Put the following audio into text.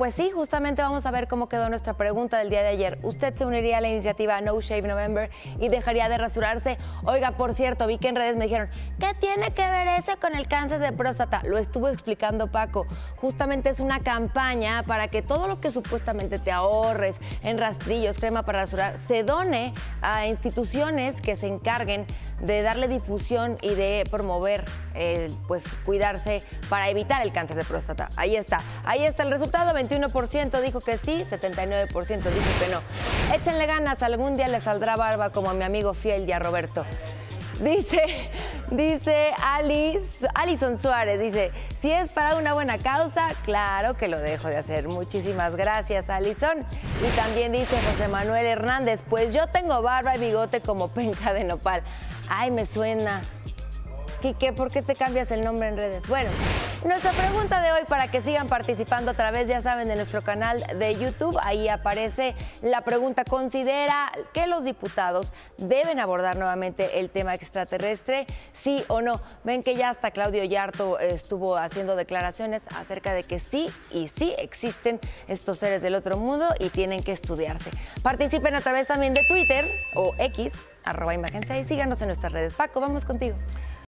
pues sí, justamente vamos a ver cómo quedó nuestra pregunta del día de ayer. ¿Usted se uniría a la iniciativa No Shave November y dejaría de rasurarse? Oiga, por cierto, vi que en redes me dijeron, ¿qué tiene que ver eso con el cáncer de próstata? Lo estuvo explicando Paco. Justamente es una campaña para que todo lo que supuestamente te ahorres en rastrillos, crema para rasurar, se done a instituciones que se encarguen de darle difusión y de promover, pues, cuidarse para evitar el cáncer de próstata. Ahí está el resultado. 21% dijo que sí, 79% dijo que no. Échenle ganas, algún día le saldrá barba como a mi amigo fiel y a Roberto. Dice Alison Suárez, dice, si es para una buena causa, claro que lo dejo de hacer. Muchísimas gracias, Alison. Y también dice José Manuel Hernández, pues yo tengo barba y bigote como penca de nopal. Ay, me suena. Quique, ¿por qué te cambias el nombre en redes? Bueno, nuestra pregunta de hoy para que sigan participando a través, ya saben, de nuestro canal de YouTube. Ahí aparece la pregunta. ¿Considera que los diputados deben abordar nuevamente el tema extraterrestre? ¿Sí o no? Ven que ya hasta Claudio Yarto estuvo haciendo declaraciones acerca de que sí y sí existen estos seres del otro mundo y tienen que estudiarse. Participen a través también de Twitter o X, @Imagen6. Síganos en nuestras redes. Paco, vamos contigo.